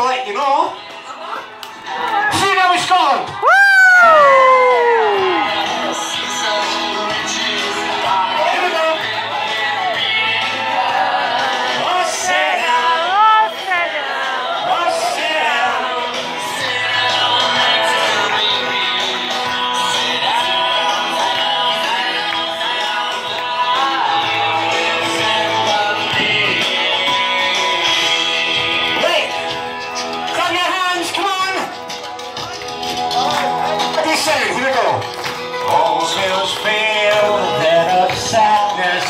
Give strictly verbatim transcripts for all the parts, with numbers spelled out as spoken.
to let you know. See you now in Scotland. Woo! Those hills feel that of sadness.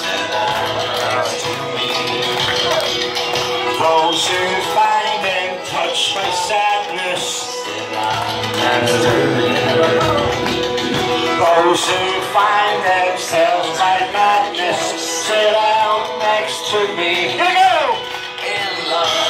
Those who find and touch my sadness. Those who find themselves my madness sit down next to me. Here we go! In love.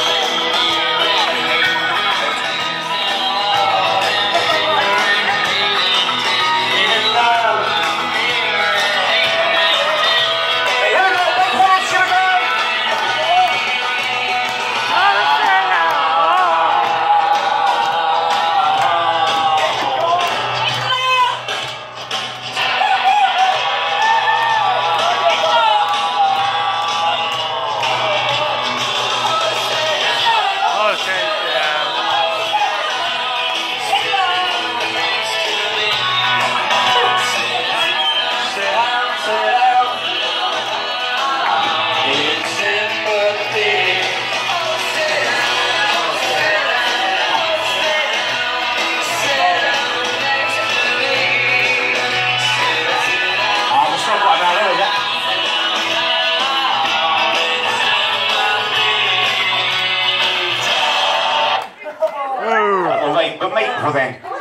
Right, but mate, well then.